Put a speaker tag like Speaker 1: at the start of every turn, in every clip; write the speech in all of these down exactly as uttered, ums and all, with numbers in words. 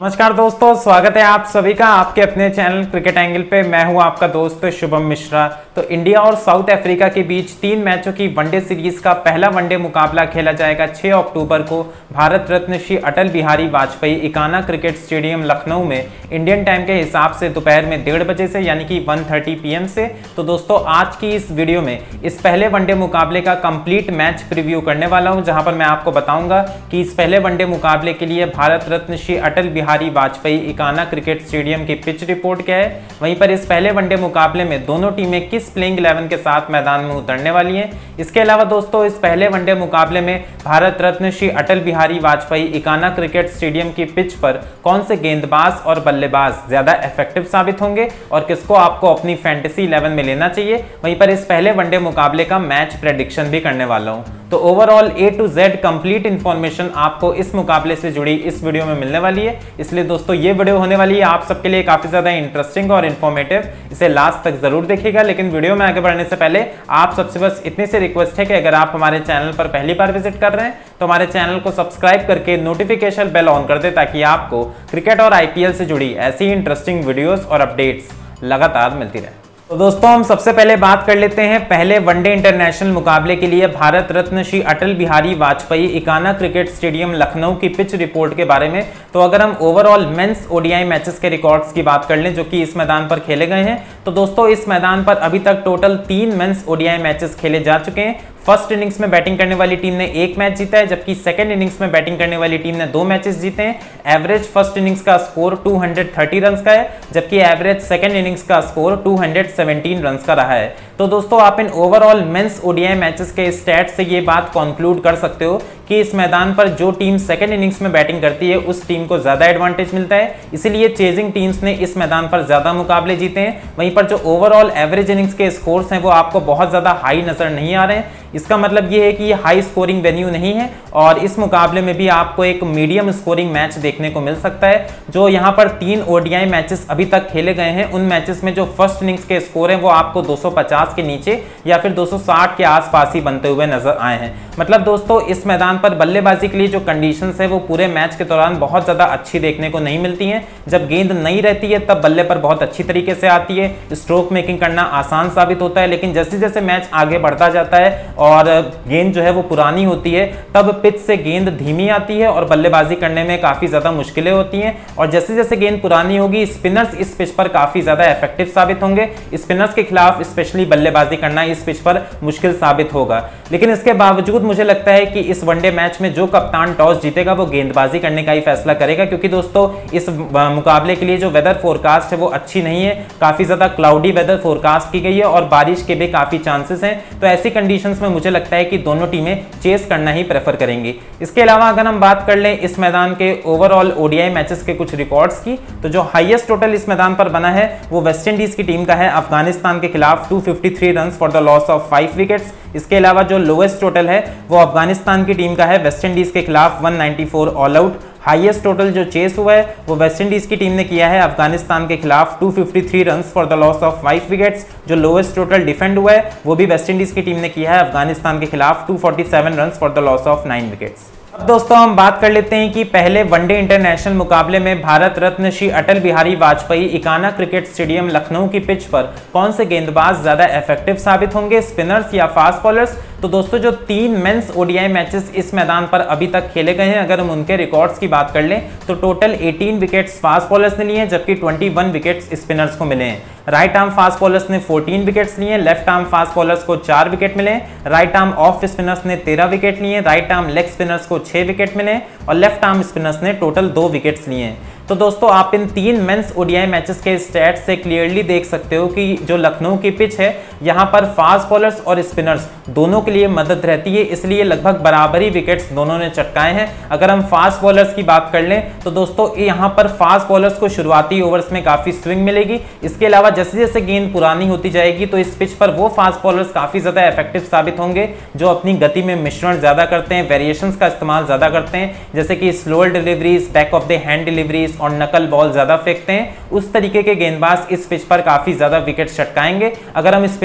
Speaker 1: नमस्कार दोस्तों, स्वागत है आप सभी का आपके अपने चैनल क्रिकेट एंगल पे। मैं हूं आपका दोस्त शुभम मिश्रा। तो इंडिया और साउथ अफ्रीका के बीच तीन मैचों की वनडे सीरीज का पहला वनडे मुकाबला खेला जाएगा छह अक्टूबर को भारत रत्न श्री अटल बिहारी वाजपेयी इकाना क्रिकेट स्टेडियम लखनऊ में इंडियन टाइम के हिसाब से दोपहर में डेढ़ बजे से, यानी कि वन थर्टी पी एम से। तो दोस्तों आज की इस वीडियो में इस पहले वनडे मुकाबले का कंप्लीट मैच प्रीव्यू करने वाला हूं, जहां पर मैं आपको बताऊंगा कि इस पहले वनडे मुकाबले के लिए भारत रत्न श्री अटल बिहारी वाजपेयी इकाना क्रिकेट स्टेडियम की पिच रिपोर्ट क्या है। वहीं पर इस पहले वनडे मुकाबले में दोनों टीमें किस प्लेइंग इलेवन के साथ मैदान में उतरने वाली हैं। इसके अलावा दोस्तों इस पहले वनडे मुकाबले में भारत रत्न श्री अटल बिहारी वाजपेयी इकाना क्रिकेट स्टेडियम की पिच पर कौन से गेंदबाज और बल्लेबाज ज्यादा इफेक्टिव साबित होंगे और किसको आपको अपनी फैंटेसी इलेवन में लेना चाहिए। वहीं पर इस पहले वनडे मुकाबले का मैच प्रेडिक्शन भी करने वाला हूं। तो overall A to Z complete information आपको इस मुकाबले से जुड़ी इस वीडियो में मिलने वाली है। इसलिए दोस्तों ये वीडियो होने वाली है आप सबके लिए काफी ज्यादा इंटरेस्टिंग और इन्फॉर्मेटिव। इसे लास्ट तक जरूर देखिएगा। लेकिन वीडियो में आगे बढ़ने से पहले आप सबसे बस इतनी सी रिक्वेस्ट है कि अगर आप हमारे चैनल पर पहली बार विजिट कर रहे हैं तो हमारे चैनल को सब्सक्राइब करके नोटिफिकेशन बेल ऑन कर दे, ताकि आपको क्रिकेट और आईपीएल से जुड़ी ऐसी इंटरेस्टिंग वीडियोस और अपडेट्स लगातार मिलती रहे। तो दोस्तों हम सबसे पहले बात कर लेते हैं पहले वनडे इंटरनेशनल मुकाबले के लिए भारत रत्न श्री अटल बिहारी वाजपेयी इकाना क्रिकेट स्टेडियम लखनऊ की पिच रिपोर्ट के बारे में। तो अगर हम ओवरऑल मेंस ओडीआई मैचेस के रिकॉर्ड्स की बात कर लें जो कि इस मैदान पर खेले गए हैं, तो दोस्तों इस मैदान पर अभी तक टोटल तीन मेंस ओडीआई मैचेस खेले जा चुके हैं। फर्स्ट इनिंग्स में बैटिंग करने वाली टीम ने एक मैच जीता है, जबकि सेकंड इनिंग्स में बैटिंग करने वाली टीम ने दो मैचेस जीते हैं। एवरेज फर्स्ट इनिंग्स का स्कोर दो सौ तीस रन्स का है, जबकि एवरेज सेकंड इनिंग्स का स्कोर दो सौ सत्रह रन्स का रहा है। तो दोस्तों आप इन ओवरऑल मेंस ओडीआई मैचेस के स्टैट से ये बात कंक्लूड कर सकते हो कि इस मैदान पर जो टीम सेकंड इनिंग्स में बैटिंग करती है उस टीम को ज्यादा एडवांटेज मिलता है। इसीलिए चेजिंग टीम्स ने इस मैदान पर ज्यादा मुकाबले जीते हैं। वहीं पर जो ओवरऑल एवरेज इनिंग्स के स्कोर्स हैं वो आपको बहुत ज्यादा हाई नजर नहीं आ रहे हैं। इसका मतलब ये है कि ये हाई स्कोरिंग वेन्यू नहीं है और इस मुकाबले में भी आपको एक मीडियम स्कोरिंग मैच देखने को मिल सकता है। जो यहाँ पर तीन ओडीआई मैचेस अभी तक खेले गए हैं उन मैचेस में जो फर्स्ट इनिंग्स के स्कोर हैं वो आपको दो सौ पचास के नीचे या फिर दो सौ साठ के आसपास ही बनते हुए नजर आए हैं। मतलब दोस्तों इस मैदान पर बल्लेबाजी के लिए जो कंडीशंस है वो पूरे मैच के दौरान बहुत ज्यादा अच्छी देखने को नहीं मिलती हैं। जब गेंद नहीं रहती है तब बल्ले पर बहुत अच्छी तरीके से आती है, स्ट्रोक मेकिंग करना आसान साबित होता है। लेकिन जैसे जैसे मैच आगे बढ़ता जाता है और गेंद जो है वो पुरानी होती है तब पिच से गेंद धीमी आती है और बल्लेबाजी करने में काफी ज्यादा मुश्किलें होती हैं। और जैसे जैसे गेंद पुरानी होगी स्पिनर्स इस पिच पर काफी ज्यादा इफेक्टिव साबित होंगे। स्पिनर्स के खिलाफ स्पेशली बल्लेबाजी करना इस पिच पर मुश्किल साबित होगा। लेकिन इसके बावजूद मुझे लगता है कि इस वनडे मैच में जो कप्तान टॉस जीतेगा वो गेंदबाजी करने का ही फैसला करेगा, क्योंकि दोस्तों इस मुकाबले के लिए जो वेदर फोरकास्ट है वो अच्छी नहीं है। काफी ज्यादा क्लाउडी वेदर फोरकास्ट की गई है और बारिश के भी काफी चांसेस हैं। तो ऐसी कंडीशंस में मुझे लगता है कि दोनों टीमें चेस करना ही प्रेफर करेंगी। इसके अलावा अगर हम बात कर लें इस मैदान के ओवरऑल ओडीआई मैचेस के कुछ रिकॉर्ड्स की, तो जो हाईएस्ट टोटल इस मैदान पर बना है वो वेस्ट इंडीज की टीम का है अफगानिस्तान के खिलाफ दो सौ तिरेपन runs for the loss of five wickets. इसके अलावा जो लोएस्ट टोटल है वो अफगानिस्तान की टीम का है वेस्ट इंडीज के खिलाफ एक सौ चौरानवे ऑल आउट। हाईएस्ट टोटल जो चेस हुआ है वो वेस्ट इंडीज की टीम ने किया है अफगानिस्तान के खिलाफ दो सौ तिरेपन runs for the loss of five wickets. जो लोएस्ट टोटल डिफेंड हुआ है वो भी वेस्ट इंडीज की टीम ने किया है अफगानिस्तान के खिलाफ दो सौ सैंतालीस runs for the loss of nine wickets. अब दोस्तों हम बात कर लेते हैं कि पहले वनडे इंटरनेशनल मुकाबले में भारत रत्न श्री अटल बिहारी वाजपेयी इकाना क्रिकेट स्टेडियम लखनऊ की पिच पर कौन से गेंदबाज ज्यादा इफेक्टिव साबित होंगे, स्पिनर्स या फास्ट बॉलर्स। तो दोस्तों जो तीन मेंस ओडीआई मैचेस इस मैदान पर अभी तक खेले गए हैं अगर हम उनके रिकॉर्ड्स की बात कर लें तो टोटल अठारह विकेट्स फास्ट बॉलर्स ने लिए हैं, जबकि इक्कीस विकेट्स स्पिनर्स को मिले हैं। राइट आर्म फास्ट बॉलर्स ने चौदह विकेट्स लिए, लेफ्ट आर्म फास्ट बॉलर्स को चार विकेट मिले, राइट आर्म ऑफ स्पिनर्स ने तेरह विकेट लिए, राइट आर्म लेग स्पिनर्स को छह विकेट मिले और लेफ्ट आर्म स्पिनर्स ने टोटल दो विकेट्स लिए हैं। तो दोस्तों आप इन तीन मेंस ओडीआई मैचेस के स्टैट्स से क्लियरली देख सकते हो कि जो लखनऊ की पिच है यहाँ पर फास्ट बॉलर्स और स्पिनर्स दोनों के लिए मदद रहती है, इसलिए लगभग बराबरी विकेट्स दोनों ने चटकाए हैं। अगर हम फास्ट बॉलर्स की बात कर लें तो दोस्तों यहाँ पर फास्ट बॉलर्स को शुरुआती ओवर्स में काफी स्विंग मिलेगी। इसके अलावा जैसे जैसे गेंद पुरानी होती जाएगी तो इस पिच पर वो फास्ट बॉलर्स काफी ज्यादा इफेक्टिव साबित होंगे जो अपनी गति में मिश्रण ज्यादा करते हैं, वेरिएशंस का इस्तेमाल ज्यादा करते हैं, जैसे कि slower deliveries, back of the hand deliveries और नकल बॉल ज्यादा फेंकते हैं। उस तरीके के गेंदबाज इस पिच पर काफी ज्यादा विकेट चटकाएंगे। अगर हम स्पिनर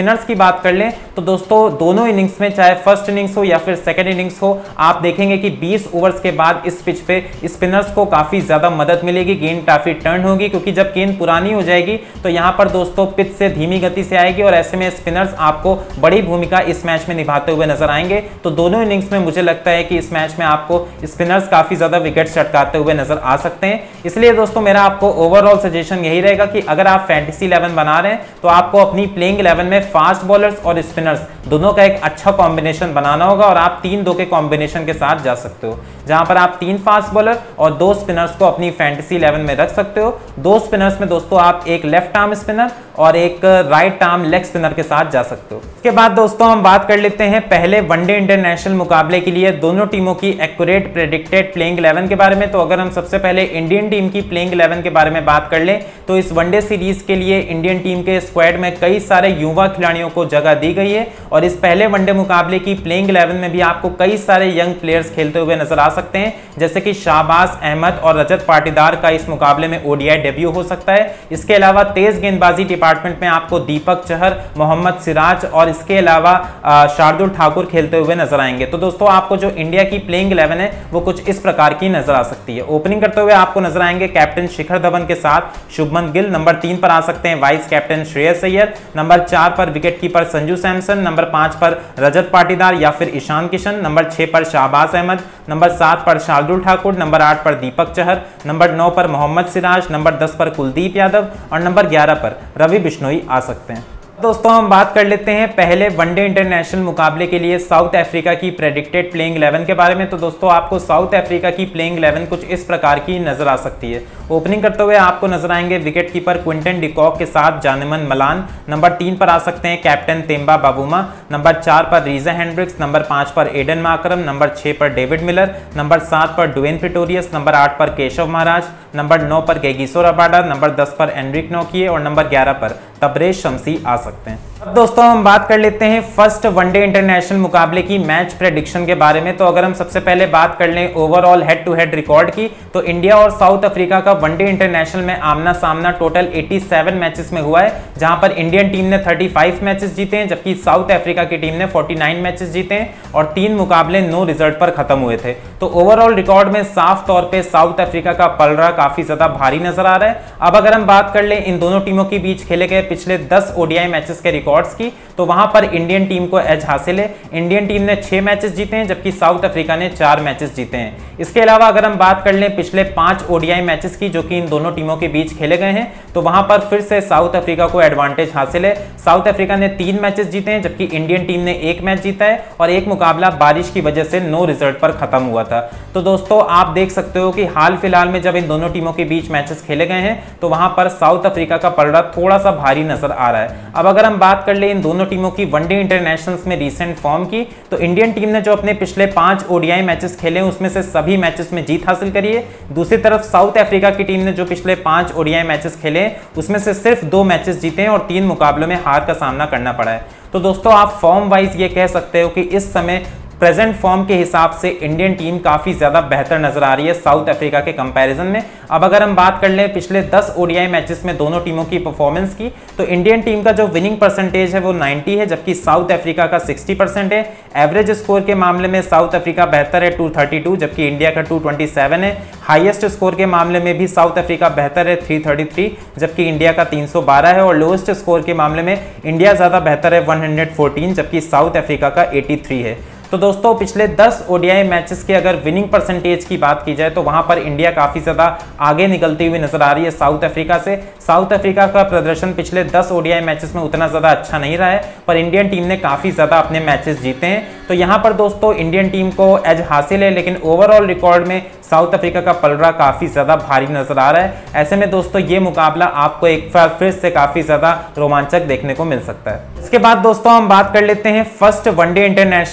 Speaker 1: स्पिनर्स की बात कर लें तो दोस्तों दोनों इनिंग्स में, चाहे फर्स्ट इनिंग्स हो या फिर सेकंड इनिंग्स हो, आप देखेंगे कि बीस ओवर्स के बाद इस पिच पे स्पिनर्स को काफी ज्यादा मदद मिलेगी, गेंद काफी टर्न होगी, क्योंकि जब गेंद पुरानी हो जाएगी तो यहां पर दोस्तों पिच से धीमी गति से आएगी और ऐसे में स्पिनर्स आपको बड़ी भूमिका इस मैच में निभाते हुए नजर आएंगे। तो दोनों इनिंग्स में मुझे लगता है कि इस मैच में आपको स्पिनर्स काफी ज्यादा विकेट चटकाते हुए नजर आ सकते हैं। इसलिए दोस्तों मेरा आपको ओवरऑल सजेशन यही रहेगा कि अगर आप फैंटेसी इलेवन बना रहे हैं तो आपको अपनी प्लेइंग इलेवन में फास्ट बॉलर्स और स्पिनर्स दोनों का एक अच्छा कॉम्बिनेशन बनाना होगा और आप तीन दो के कॉम्बिनेशन के साथ जा सकते हो, जहां पर आप तीन फास्ट बॉलर और दो स्पिनर्स को अपनी फैंटेसी इलेवन में रख सकते हो। दो स्पिनर्स में दोस्तों आप एक लेफ्ट आर्म स्पिनर और एक राइट आर्म लेग स्पिनर के साथ जा सकते हो। इसके बाद दोस्तों हम बात कर लेते हैं पहले वनडे इंटरनेशनल मुकाबले के लिए दोनों टीमों की एक्यूरेट प्रेडिक्टेड प्लेइंग इलेवन के बारे में। तो अगर हम सबसे पहले इंडियन टीम की प्लेइंग इलेवन के बारे में बात कर लें तो इस वनडे सीरीज के लिए इंडियन टीम के स्क्वाड में कई सारे युवा खिलाड़ियों को जगह दी गई है और इस पहले वनडे मुकाबले की प्लेइंग इलेवन में भी आपको कई सारे यंग प्लेयर्स खेलते हुए नजर आ सकते हैं, जैसे कि शाहबाज अहमद और रजत पाटीदार का इस मुकाबले में ओडीआई डेब्यू हो सकता है। इसके अलावा तेज गेंदबाजी डिपार्टमेंट में आपको दीपक चहर, मोहम्मद सिराज और इसके अलावा शार्दुल ठाकुर खेलते हुए नजर आएंगे। तो दोस्तों आपको जो इंडिया की प्लेइंग इलेवन है वो कुछ इस प्रकार की नजर आ सकती है। ओपनिंग करते हुए आपको नजर आएंगे कैप्टन शिखर धवन के साथ शुभमन गिल, नंबर तीन पर आ सकते हैं vice captain Shreyas Iyer, number चार पर wicket keeper Sanju Samson, number पांच पर रजत पाटीदार या फिर ईशान किशन, नंबर छह पर शाहबाज अहमद, नंबर सात पर शार्दुल ठाकुर, नंबर आठ पर दीपक चहर, नंबर नौ पर मोहम्मद सिराज, नंबर दस पर कुलदीप यादव और नंबर ग्यारह पर रवि बिश्नोई आ सकते हैं। दोस्तों हम बात कर लेते हैं पहले वनडे इंटरनेशनल मुकाबले के लिए साउथ अफ्रीका की प्रेडिक्टेड प्लेइंग इलेवन के बारे में। तो दोस्तों आपको साउथ अफ्रीका की प्लेइंग इलेवन कुछ इस प्रकार की नजर आ सकती है। ओपनिंग करते हुए आपको नजर आएंगे विकेट कीपर क्विंटन डिकॉक के साथ जानेमन मलान, नंबर तीन पर आ सकते हैं कैप्टन तेम्बा बाबूमा, नंबर चार पर रीजा हेंड्रिक्स, नंबर पांच पर एडन माकरम, नंबर छह पर डेविड मिलर, नंबर सात पर डुवेन प्रिटोरियस, नंबर आठ पर केशव महाराज, नंबर नौ पर गेगिसो रबाडा, नंबर दस पर एनरिक नोकिए और नंबर ग्यारह पर तबरेज शमसी आ सकते हैं। अब दोस्तों हम बात कर लेते हैं फर्स्ट वनडे इंटरनेशनल मुकाबले की मैच प्रेडिक्शन के बारे में। तो अगर हम सबसे पहले बात कर लें overall head to head record की, तो इंडिया और साउथ अफ्रीका का वनडे इंटरनेशनल में आमना सामना टोटल सत्तासी मैचेस में हुआ है, जहां पर इंडियन टीम ने पैंतीस मैचेस जीते हैं जबकि साउथ अफ्रीका की टीम ने उनचास मैचेस जीते हैं और तीन मुकाबले नो रिजल्ट पर खत्म हुए थे। तो ओवरऑल रिकॉर्ड में साफ तौर पर साउथ अफ्रीका का पलड़ा काफी ज्यादा भारी नजर आ रहा है। अब अगर हम बात कर लें इन दोनों टीमों के बीच खेले गए पिछले दस ओडीआई मैचेस के रिकॉर्ड्स की, तो वहां पर इंडियन टीम को एज हासिल है। इंडियन टीम ने छह मैचेस जीते हैं जबकि साउथ अफ्रीका ने चार मैचेस जीते हैं। इसके अलावा अगर हम बात कर लें पिछले पांच ओडीआई मैचेस की जो कि इन दोनों टीमों के बीच खेले गए हैं, तो वहां पर फिर से साउथ अफ्रीका को एडवांटेज हासिल है। साउथ अफ्रीका ने तीन मैचेस जीते हैं जबकि इंडियन टीम ने एक मैच जीता है और एक मुकाबला बारिश की वजह से नो रिजल्ट पर खत्म हुआ था। तो दोस्तों आप देख सकते हो कि हाल फिलहाल में जब इन दोनों टीमों के बीच मैचेस खेले गए हैं तो वहां पर साउथ अफ्रीका का पलड़ा थोड़ा सा भारी नजर आ रहा है। अब अगर हम बात कर ले इन दोनों टीमों की वनडे इंटरनेशनल्स में रीसेंट फॉर्म की, तो इंडियन टीम ने जो अपने पिछले पांच ओडीआई मैचेस खेले उसमें से सभी मैचेस में जीत हासिल करी है। दूसरी तरफ साउथ अफ्रीका की टीम ने जो पिछले पांच ओडीआई मैचेस खेले उसमें से सिर्फ दो मैचेस जीते हैं और तीन मुकाबलों में हार का सामना करना पड़ा है। तो दोस्तों आप फॉर्म वाइज ये कह सकते हो कि इस समय प्रेजेंट फॉर्म के हिसाब से इंडियन टीम काफी ज्यादा बेहतर नजर आ रही है साउथ अफ्रीका के कंपैरिजन में। अब अगर हम बात कर लें पिछले दस ओडीआई मैचेस में दोनों टीमों की परफॉर्मेंस की, तो इंडियन टीम का जो विनिंग परसेंटेज है वो नब्बे है जबकि साउथ अफ्रीका का साठ परसेंट है। एवरेज स्कोर के मामले में साउथ अफ्रीका बेहतर है दो सौ बत्तीस जबकि इंडिया का दो सौ सत्ताईस है। हाईएस्ट स्कोर के मामले में भी साउथ अफ्रीका बेहतर है तीन सौ तैंतीस जबकि इंडिया का तीन सौ बारह है और लोएस्ट स्कोर के मामले में इंडिया ज्यादा बेहतर है एक सौ चौदह जबकि साउथ अफ्रीका का तिरासी है। तो दोस्तों पिछले दस ओडीआई मैचेस के अगर विनिंग परसेंटेज की बात की जाए तो वहां पर इंडिया काफी ज्यादा आगे निकलती हुई नजर आ रही है साउथ अफ्रीका से। साउथ अफ्रीका का प्रदर्शन पिछले दस ओडीआई मैचेस में उतना ज्यादा अच्छा नहीं रहा है, पर इंडियन टीम ने काफी ज्यादा अपने मैचेस जीते हैं। तो यहां पर दोस्तों इंडियन टीम को एज हासिल है, लेकिन ओवरऑल रिकॉर्ड में साउथ अफ्रीका का पलड़ा काफी ज्यादा भारी नजर आ रहा है। ऐसे में दोस्तों ये मुकाबला आपको एक बार फिर से काफी ज्यादा रोमांचक देखने को मिल सकता है। इसके बाद दोस्तों हम बात कर लेते हैं फर्स्ट वनडे इंटरनेशनल मुकाबला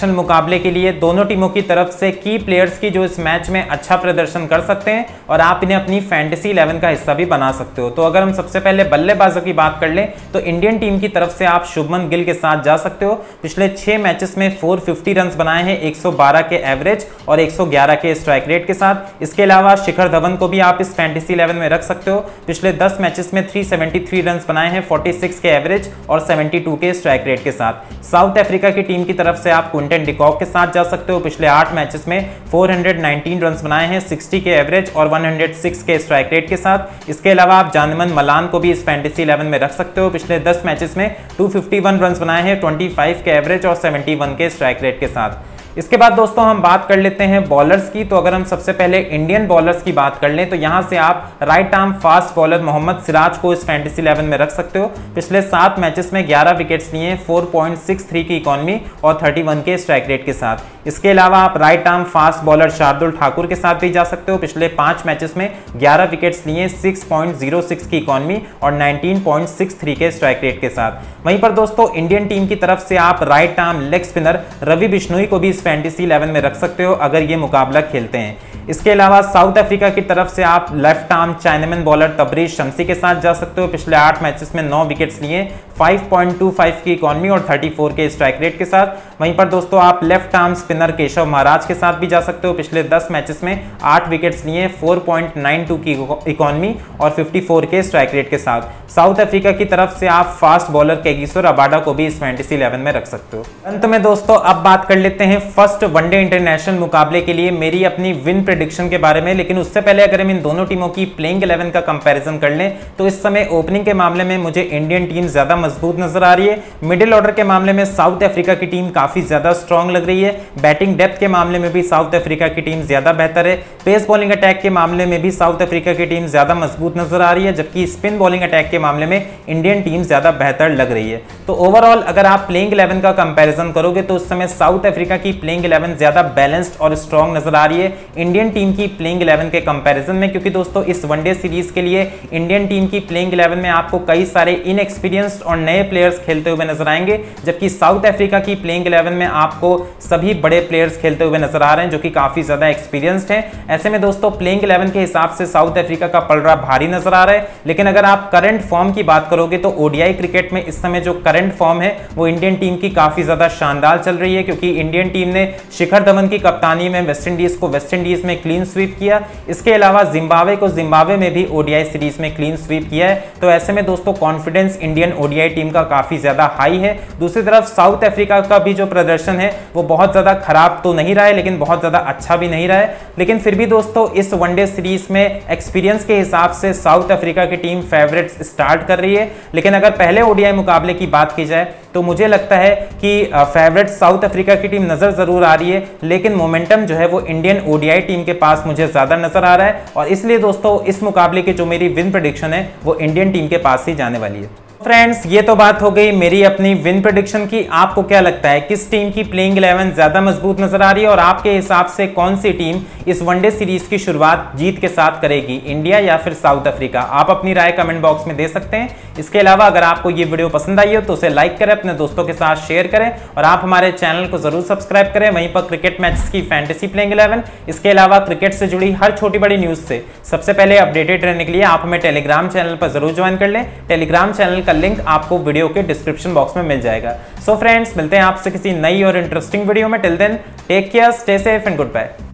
Speaker 1: मुकाबले के लिए दोनों टीमों की तरफ से की प्लेयर्स की जो इस मैच में अच्छा प्रदर्शन कर सकते हैं और आप इन्हें अपनी फैंटेसी इलेवन का हिस्सा भी बना सकते हो। तो अगर हम सबसे पहले बल्लेबाजों की बात कर लें तो इंडियन टीम की तरफ से आप शुभमन गिल के साथ जा सकते हो। पिछले छह मैचेस में चार सौ पचास रन बनाए हैं, एक सौ बारह के एवरेज और एक सौ ग्यारह के स्ट्राइक रेट के साथ। इसके अलावा शिखर धवन को भी आप इस फैंटेसी इलेवन में रख सकते हो। पिछले दस मैचेस में तीन सौ तिहत्तर रन बनाए हैं, छियालीस के एवरेज और बहत्तर के स्ट्राइक रेट के साथ। साउथ अफ्रीका की टीम की तरफ से आप क्विंटन डिकॉक के साथ जा सकते हो। पिछले आठ मैचेस में चार सौ उन्नीस रन बनाए हैं, साठ के एवरेज और एक सौ छह के स्ट्राइक रेट के साथ। इसके अलावा आप जानमन मलान को भी इस फैंटेसी इलेवन में रख सकते हो। पिछले दस मैचेस में दो सौ इक्यावन रन बनाए हैं, पच्चीस के एवरेज और इकहत्तर के स्ट्राइक रेट के साथ। इसके बाद दोस्तों हम बात कर लेते हैं बॉलर्स की। तो अगर हम सबसे पहले इंडियन बॉलर्स की बात कर लें तो यहां से आप right arm fast bowler Mohammed Siraj को इस फैंटेसी इलेवन में रख सकते हो। पिछले सात मैचेस में ग्यारह विकेट्स लिए, चार पॉइंट छह तीन की इकोनॉमी और इकतीस के स्ट्राइक रेट के साथ। इसके अलावा आप right arm fast bowler Shardul Thakur के साथ भी जा सकते हो। पिछले पांच मैचेस में ग्यारह विकेट्स लिए, छह पॉइंट शून्य छह की इकोनॉमी और उन्नीस पॉइंट छह तीन के स्ट्राइक रेट के साथ। वहीं पर दोस्तों इंडियन टीम की तरफ से आप right arm leg spinner Ravi Bishnoi को भी इस फैंटेसी इलेवन में रख सकते हो अगर ये मुकाबला खेलते हैं। इसके अलावा साउथ अफ्रीका की तरफ से आप left arm chinaman bowler Tabraiz Shamsi के साथ जा सकते हो। पिछले आठ मैचेस में नौ विकेट्स लिए, पाँच पॉइंट दो पाँच की इकोनॉमी और चौंतीस के स्ट्राइक रेट के साथ। वहीं पर दोस्तों आप left arm spinner Keshav Maharaj के साथ भी जा सकते हो। पिछले दस मैचेस में आठ विकेट्स लिए, चार पॉइंट नौ दो की इकोनॉमी और चौवन के स्ट्राइक रेट के साथ। साउथ अफ्रीका की तरफ से आप फास्ट बॉलर केगिसो रबाडा को भी इस फैंटेसी इलेवन में रख सकते हो। अंत में दोस्तों अब बात कर लेते हैं फर्स्ट वनडे इंटरनेशनल मुकाबले के लिए मेरी अपनी विन प्रेडिक्शन के बारे में। लेकिन उससे पहले अगर हम इन दोनों टीमों की प्लेइंग इलेवन का कंपैरिजन कर लें तो इस समय ओपनिंग के मामले में मुझे इंडियन टीम ज्यादा मजबूत नजर आ रही है। मिडिल ऑर्डर के मामले में साउथ अफ्रीका की टीम काफी ज्यादा स्ट्रांग लग रही है। बैटिंग डेप्थ के मामले में भी साउथ अफ्रीका की टीम ज्यादा बेहतर है। पेस बॉलिंग अटैक के मामले में भी साउथ अफ्रीका की टीम ज्यादा मजबूत नजर आ रही है, जबकि स्पिन बॉलिंग अटैक के मामले में इंडियन टीम ज्यादा बेहतर लग रही है। तो ओवरऑल अगर आप प्लेइंग इलेवन का कंपैरिजन करोगे तो उस समय साउथ अफ्रीका की प्लेइंग इलेवन ज्यादा बैलेंस्ड और स्ट्रांग नजर आ रही है इंडियन टीम की प्लेइंग इलेवन के कंपैरिजन में। क्योंकि दोस्तों इस वनडे सीरीज के लिए इंडियन टीम की प्लेइंग इलेवन में आपको कई सारे इनएक्सपीरियंस्ड और नए प्लेयर्स खेलते हुए नजर आएंगे, जबकि साउथ अफ्रीका की प्लेइंग इलेवन में आपको सभी बड़े प्लेयर्स खेलते हुए नजर आ रहे हैं जो कि काफी ज्यादा एक्सपीरियंस्ड हैं। ऐसे में दोस्तों प्लेइंग इलेवन के हिसाब से साउथ अफ्रीका का पलड़ा भारी नजर आ रहा है। लेकिन अगर आप करंट फॉर्म की बात करोगे तो ओडीआई क्रिकेट में इस समय जो करंट फॉर्म है वो इंडियन टीम की काफी ज्यादा शानदार चल रही है, क्योंकि इंडियन टीम ने शिखर धवन की कप्तानी में वेस्ट इंडीज को वेस्ट इंडीज में क्लीन स्वीप किया। इसके अलावा जिम्बाब्वे को जिम्बाब्वे में भी ओडीआई सीरीज में क्लीन स्वीप किया है। तो ऐसे में दोस्तों कॉन्फिडेंस इंडियन ओडीआई टीम का काफी ज्यादा हाई है। दूसरी तरफ साउथ अफ्रीका का भी जो प्रदर्शन है वो बहुत ज्यादा खराब तो नहीं रहा है, लेकिन बहुत ज्यादा अच्छा भी नहीं रहा है। लेकिन फिर भी दोस्तों इस वनडे सीरीज में एक्सपीरियंस के हिसाब से साउथ अफ्रीका की टीम फेवरेट्स स्टार्ट कर रही है। लेकिन अगर पहले ओडीआई मुकाबले की बात की जाए तो मुझे लगता है कि फेवरेट साउथ अफ्रीका की टीम नजर जरूर आ रही है, लेकिन मोमेंटम जो है वो इंडियन ओडीआई टीम के पास मुझे ज्यादा नजर आ रहा है। और इसलिए दोस्तों इस मुकाबले की जो मेरी विन प्रेडिक्शन है वो इंडियन टीम के पास ही जाने वाली है। फ्रेंड्स ये तो बात हो गई मेरी अपनी विन प्रेडिक्शन की। आपको क्या लगता है किस टीम की प्लेइंग इलेवन ज्यादा मजबूत नजर आ रही है और आपके हिसाब से कौन सी टीम इस वनडे सीरीज की शुरुआत जीत के साथ करेगी, इंडिया या फिर साउथ अफ्रीका? आप अपनी राय कमेंट बॉक्स में दे सकते हैं। इसके अलावा अगर आपको ये वीडियो पसंद आई हो तो उसे लाइक करें, अपने दोस्तों के साथ शेयर करें और आप हमारे चैनल को जरूर सब्सक्राइब करें। वहीं पर क्रिकेट मैचेस की फैंटेसी प्लेइंग इलेवन, इसके अलावा क्रिकेट से जुड़ी हर छोटी बड़ी न्यूज से सबसे पहले अपडेटेड रहने के लिए आप हमें टेलीग्राम चैनल पर जरूर ज्वाइन कर लें। टेलीग्राम चैनल का लिंक आपको वीडियो के डिस्क्रिप्शन बॉक्स में मिल जाएगा। सो फ्रेंड्स मिलते हैं आपसे किसी नई और इंटरेस्टिंग वीडियो में। Till then take care, stay safe and good bye.